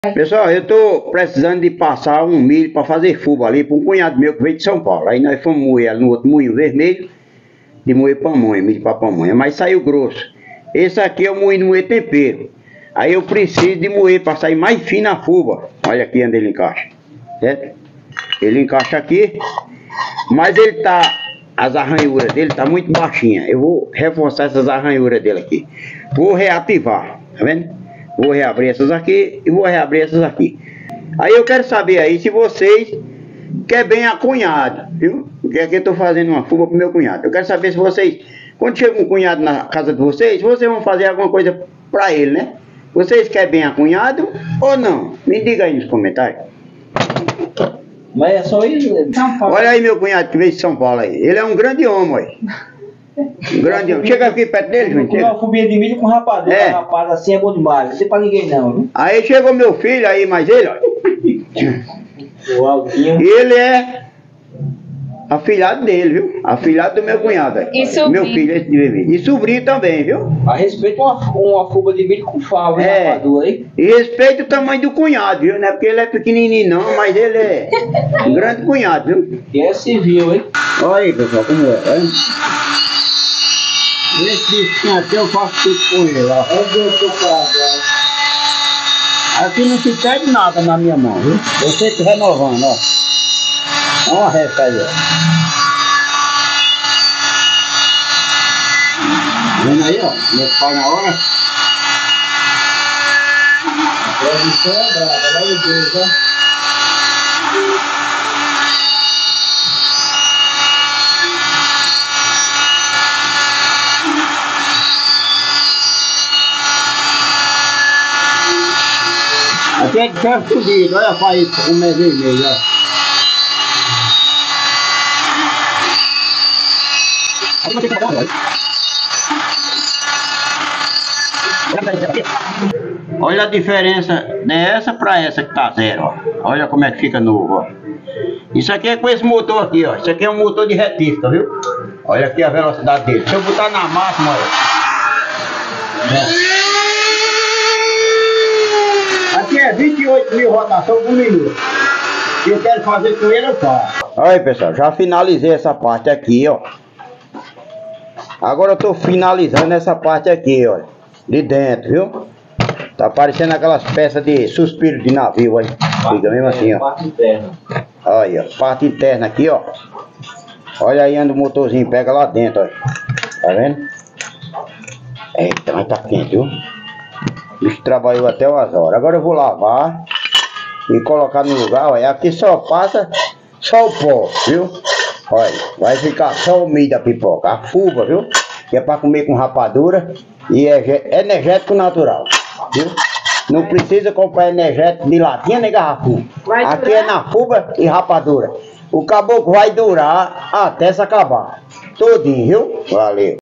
Pessoal, eu tô precisando de passar um milho para fazer fuba ali para um cunhado meu que veio de São Paulo. Aí nós fomos moer no outro moinho vermelho, de moer pamonha, milho para pamonha, mas saiu grosso. Esse aqui é o moinho de moer tempero. Aí eu preciso de moer para sair mais fino a fuba. Olha aqui onde ele encaixa, certo? Ele encaixa aqui, mas ele tá, as arranhuras dele tá muito baixinha. Eu vou reforçar essas arranhuras dele aqui. Vou reativar, tá vendo? Vou reabrir essas aqui e vou reabrir essas aqui. Aí eu quero saber aí se vocês querem bem a cunhado, viu? Porque aqui eu tô fazendo uma fuba pro meu cunhado. Eu quero saber se vocês, quando chega um cunhado na casa de vocês vão fazer alguma coisa pra ele, né? Vocês querem bem a cunhado ou não? Me diga aí nos comentários. Mas é só isso. Olha aí meu cunhado que veio de São Paulo aí. Ele é um grande homem, aí. Um grande homem. Chega aqui perto dele, João. Uma fubinha de milho com rapadura. Rapaz, assim é bom demais. Não tem pra ninguém não, viu? Aí chegou meu filho aí, mas ele, ó. O Aldinho. Ele é afilhado dele, viu? Afilhado do meu cunhado. Aí. Meu filho, esse de bebê. E sobrinho também, viu? A respeito uma fuba de milho com fava, rapadura, hein? E respeita o tamanho do cunhado, viu? Não é porque ele é pequenininho não, mas ele é um grande cunhado, viu? E é civil, hein? Olha aí, pessoal, como é, hein? Esse bichinho aqui eu faço tudo com ele, ó. Aqui não se perde nada na minha mão, viu? Eu sempre renovando, ó. Olha uma resta aí, ó. Vendo aí, ó? Meu pai na hora. Isso é brava, lá o Deus, ó. Aqui é de ferro subido, olha para isso, como é vermelho, ó. Olha a diferença dessa para essa que tá zero, ó. Olha como é que fica novo, ó. Isso aqui é com esse motor aqui, ó. Isso aqui é um motor de retífica, viu? Olha aqui a velocidade dele. Se eu botar na máxima, olha. Aqui é 28 mil rotações por minuto. Se eu quero fazer com ele, eu faço. Olha aí, pessoal, já finalizei essa parte aqui, ó. Agora eu tô finalizando essa parte aqui, ó. De dentro, viu? Tá parecendo aquelas peças de suspiro de navio, aí. Fica mesmo assim, ó. Parte interna. Olha aí, ó. Parte interna aqui, ó. Olha aí onde o motorzinho pega lá dentro, ó. Tá vendo? Eita, mas tá quente, viu? O bicho trabalhou até umas horas. Agora eu vou lavar e colocar no lugar. Olha, aqui só passa só o pó, viu? Olha, vai ficar só o milho da pipoca. A fuba, viu? Que é pra comer com rapadura e é energético natural, viu? Não precisa comprar energético de latinha nem garrafinha. Aqui é na fuba e rapadura. O caboclo vai durar até se acabar. Todinho, viu? Valeu.